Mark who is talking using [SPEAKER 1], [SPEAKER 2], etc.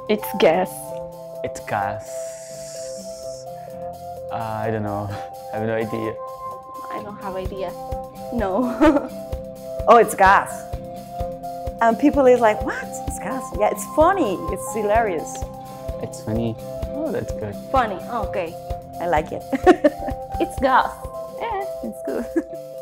[SPEAKER 1] It's gas.
[SPEAKER 2] It's gas. I don't know. I have no idea.
[SPEAKER 1] I don't have idea. No.
[SPEAKER 3] Oh, it's gas. And people is like, what? It's gas. Yeah, it's funny. It's hilarious.
[SPEAKER 2] It's funny. Oh, that's good.
[SPEAKER 1] Funny. Okay.
[SPEAKER 3] I like it.
[SPEAKER 1] It's gas. Yeah, it's good.